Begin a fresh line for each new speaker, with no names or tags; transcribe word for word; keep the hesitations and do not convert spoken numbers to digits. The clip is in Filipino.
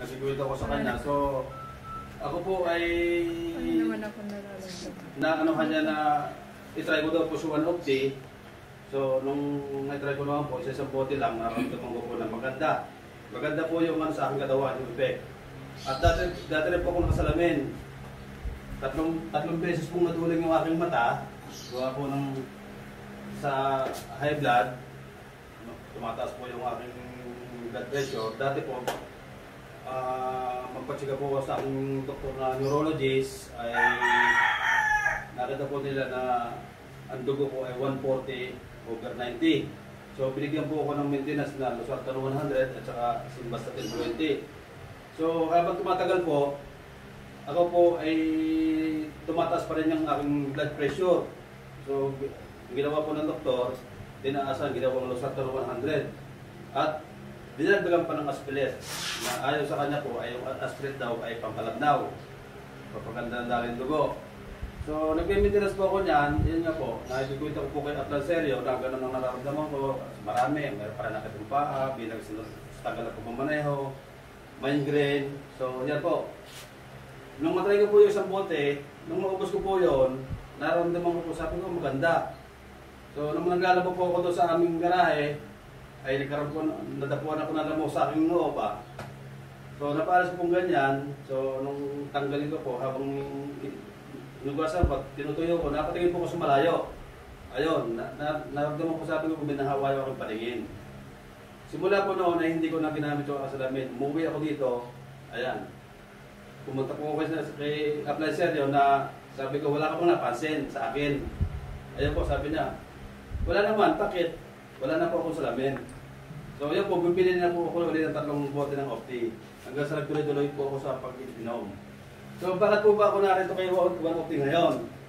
nagsikwento ko sa kanya. So, ako po ay
Ano naman ako nararamdaman?
na ano kanya na itry ko daw po sa one of day. So, nung na-try ko naman po, isa isang bote lang, nararamdaman ko po na maganda. Maganda po yung ano sa aking katawan, yung effect. At dati, dati rin po ako nakasalamin. Tatlong, tatlong beses pong natuling yung aking mata. Gawa po ng sa high blood. Tumataas po yung aking blood pressure. Dati po, uh, magpatsika po sa aking doktor na neurologist ay nakita po nila na ang dugo ko ay one forty over ninety. So binigyan po ako ng maintenance na Losartan one hundred at saka Simvastatin twenty. So habang tumatagal po, ako po ay tumataas pa rin yung aking blood pressure. So ginawa po ng doktor, tinaasan, ginawa ng Losartan one hundred. At dinagdagan pa ng aspirin na ayaw sa kanya po ay yung aspirin daw ay pampalabnaw. Papaganda ng daling dugo. So, nag-maintenance po ako niyan, yun nga po, nakikita ko po kay Atlan Serio, na gano'n ang nararamdaman ko, marami, mayroon para nakitong paa, bilang tagal ako mamaneho, migraine, so yan po. Nung matry ko po yung isang bote, nung maubos ko po yun, nararamdaman ko po, sabi ko maganda. So, nung naglalaba po ako doon sa aming garahe, ay nagkaroon po, nadapuan ako ng lamok sa aking noo pa. So, napalas ko pong ganyan, so nung tanggalin ko po, habang inugasan, pag tinutuyo ko, napatingin po ko sa malayo. Ayun, na, na, naramdaman ko sabi ko kung binahawayo akong paningin. Simula po noon ay hindi ko na ginamit yung kasalamin. Umuwi ako dito, ayan. Pumunta po ako kay, kay Apply Seryo na sabi ko, wala ka pong napansin sa akin. Ayun po, sabi niya, wala naman, takit. Wala na po akong salamin. So yun po, bibili na po ako ulit ng tatlong bote ng Opti. Hanggang sa nagtuloy-tuloy po ako sa pag-inom. So bakit po ba ako narito kay one Opti ngayon?